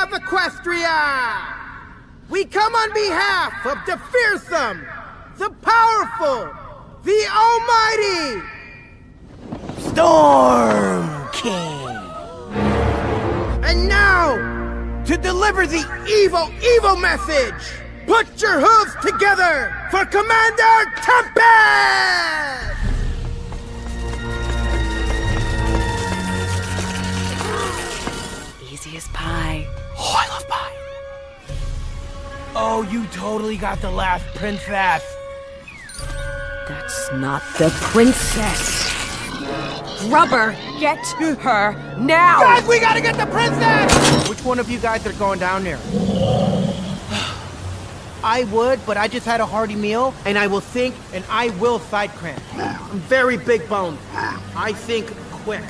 of Equestria! We come on behalf of the fearsome, the powerful, the almighty Storm King! And now, to deliver the evil message, put your hooves together for Commander Tempest! Easy as pie. Oh, I love pie. Oh, you totally got the last princess. That's not the princess. Grubber, get her now! Guys, we gotta get the princess! Which one of you guys are going down there? I would, but I just had a hearty meal, and I will think, and I will side cramp. I'm very big boned. I think quick.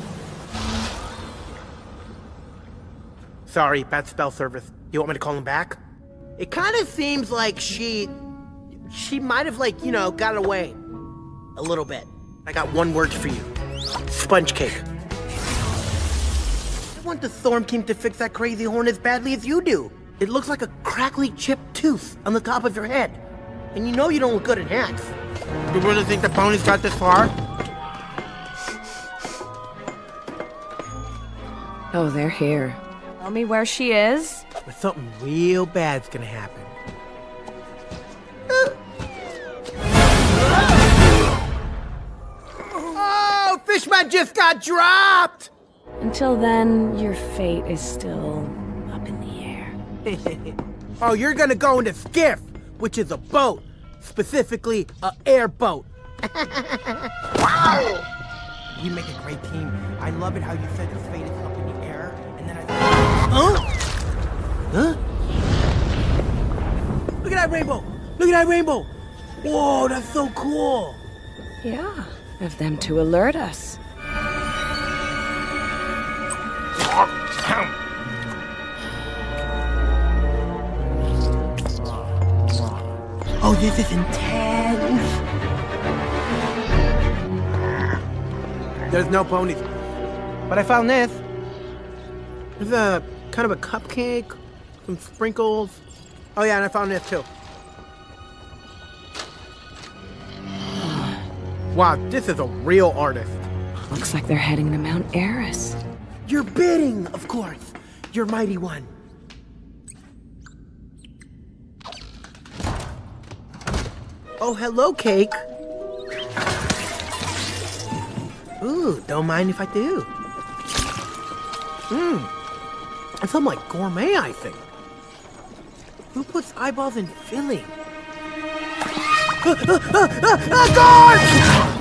Sorry, bad spell service. You want me to call him back? It kind of seems like she might have, like, you know, got away. A little bit. I got one word for you. Sponge cake. I want the Storm King to fix that crazy horn as badly as you do. It looks like a crackly chipped tooth on the top of your head. And you know you don't look good in hats. You really think the pony's got this far? Oh, they're here. Tell me where she is. But something real bad's gonna happen. Oh, Fishman just got dropped! Until then, your fate is still up in the air. Oh, you're gonna go in a skiff, which is a boat. Specifically, a airboat. Wow! You make a great team. I love it how you said his fate is up in the air, and then Huh? Huh? Look at that rainbow! Look at that rainbow! Whoa, that's so cool! Yeah, of them to alert us. Oh, this is intense! There's no ponies. But I found this. There's a kind of a cupcake, some sprinkles. Oh yeah, and I found this too. Wow, this is a real artist. Looks like they're heading to Mount Eris. You're bidding, of course. Your mighty one. Oh, hello, cake. Ooh, don't mind if I do. It's something like gourmet, I think. Who puts eyeballs in filling? Guards!